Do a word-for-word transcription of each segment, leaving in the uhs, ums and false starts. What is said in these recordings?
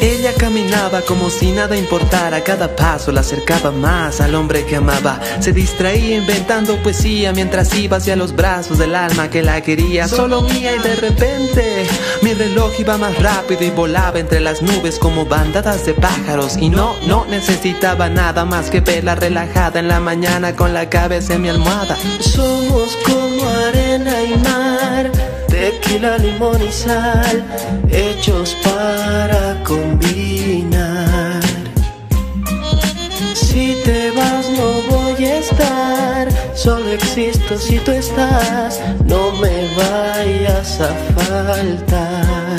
Ella caminaba como si nada importara. Cada paso la acercaba más al hombre que amaba. Se distraía inventando poesía mientras iba hacia los brazos del alma que la quería. Solo mía, y de repente mi reloj iba más rápido y volaba entre las nubes como bandadas de pájaros. Y no, no necesitaba nada más que verla relajada en la mañana con la cabeza en mi almohada. Somos como arena y mar, tequila, limón y sal, hechos para combinar. Si te vas no voy a estar, solo existo si tú estás, no me vayas a faltar.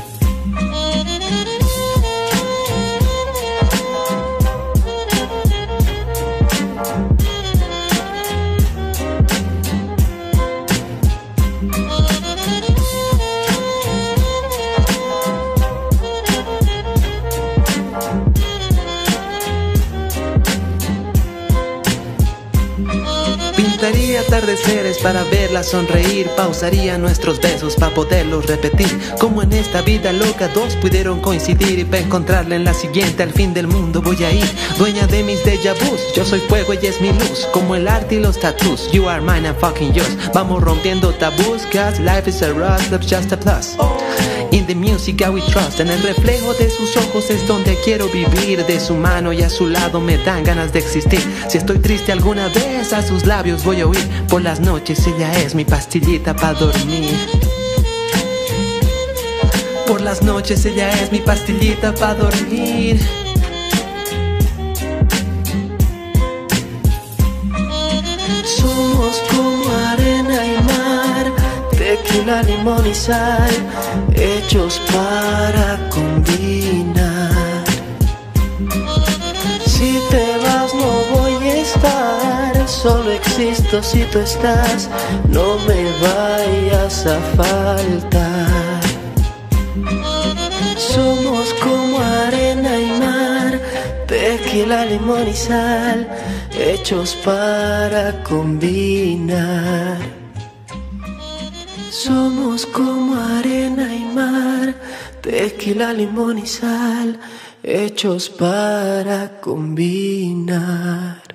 Pintaría atardeceres para verla sonreír. Pausaría nuestros besos para poderlos repetir. Como en esta vida loca dos pudieron coincidir. Y para encontrarla en la siguiente al fin del mundo voy a ir. Dueña de mis déjà vus, yo soy fuego, ella es mi luz. Como el arte y los tattoos, you are mine and fucking yours. Vamos rompiendo tabús, cause life is a rush, love's just a plus. In the music I we trust. En el reflejo de sus ojos es donde quiero vivir. De su mano y a su lado me dan ganas de existir. Si estoy triste alguna vez a sus labios voy a huir. Por las noches ella es mi pastillita pa' dormir. Por las noches ella es mi pastillita pa' dormir. Somos como arena y mar, tequila, limón y sal, hechos para combinar. Si te vas no voy a estar, solo existo si tú estás, no me vayas a faltar. Somos como arena y mar, tequila, limón y sal, hechos para combinar. Somos como arena y mar, tequila, limón y sal, hechos para combinar.